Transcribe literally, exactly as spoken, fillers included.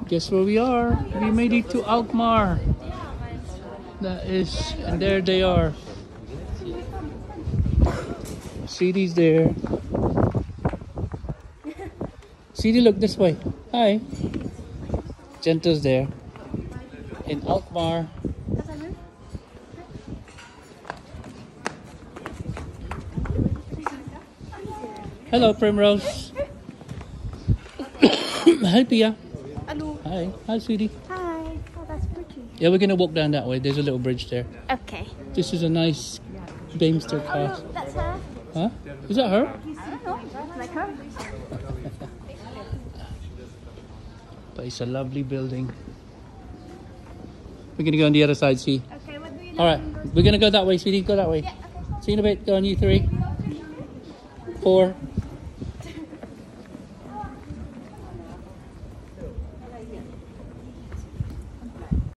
Guess where we are? We made it to Alkmaar. That is, and there they are. City's there. City, look this way. Hi. Gentle's there. In Alkmaar. Hello, Primrose. Hi, Pia. Hello. Hi. Hi, sweetie. Hi. Oh, that's pretty. Yeah, we're gonna walk down that way. There's a little bridge there. Okay. This is a nice Bamster Oh, car. look, that's her. Huh? Is that her? I don't know. Like her. But it's a lovely building. We're gonna go on the other side, see. Okay, what do you All right, we're gonna go that way, sweetie. Go that way. Yeah, okay. See you in a bit. Go on, you three, four.